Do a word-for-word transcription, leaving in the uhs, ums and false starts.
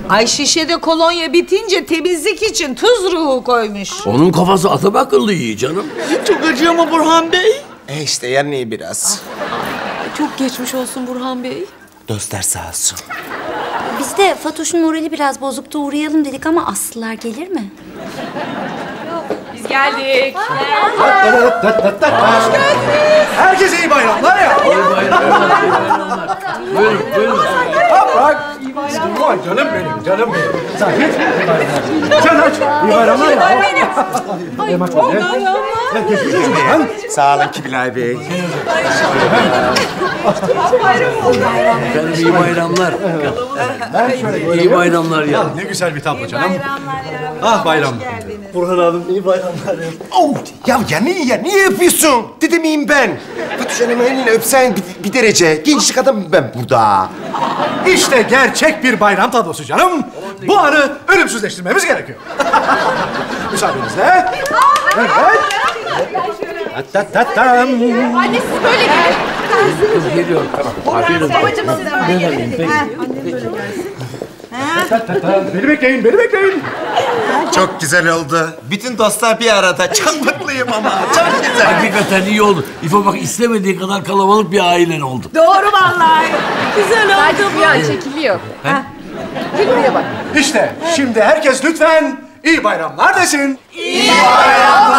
Ay şişede kolonya bitince temizlik için tuz ruhu koymuş. Onun kafası adam akıllı iyi canım. Çok acıyor mu Burhan Bey? E işte yanıyor biraz. Çok geçmiş olsun Burhan Bey. Dostlar sağ olsun. Biz de Fatoş'un morali biraz bozuktu, uğrayalım dedik ama Aslılar gelir mi? Biz geldik. Herkese iyi bayramlar ya. Buyurun, buyurun. Bak. Vay canım benim, canım benim. Sakin. İyi bayramlar. Can aç. İyi bayramlar ya. Ay, çok bayramlar. Geçmiş olsun lan. Sağ olun Kibilay Bey. Efendim iyi bayramlar. İyi bayramlar ya. Ne güzel bir tablo canım. Ah bayram. Burhan abim iyi bayramlar ya. Oh, ya, ya niye ya? Niye yapıyorsun? Dede miyim ben? Fatoş Hanım'ın elini öpsen bir, bir derece. Gençlik adamım ben burada. İşte gerçek bir bayram tablosu canım. Bu anı ölümsüzleştirmemiz gerekiyor. Müsaadenizle. Evet. Tat-tat-tam. Anne siz böyle gelin. Kız geliyor. Tamam. Aferin. Babacığım siz de böyle. Beni bekleyin, beni bekleyin. Çok güzel oldu. Bütün dostlar bir arada. Çok mutluyum ama. Çok güzel. Hakikaten iyi oldu. İfo bak istemediği kadar kalabalık bir ailen oldu. Doğru vallahi. Güzel oldu. Hadi ya çekiliyor. Ha. Gel buraya bak. İşte şimdi herkes lütfen iyi bayramlar desin. İyi bayramlar.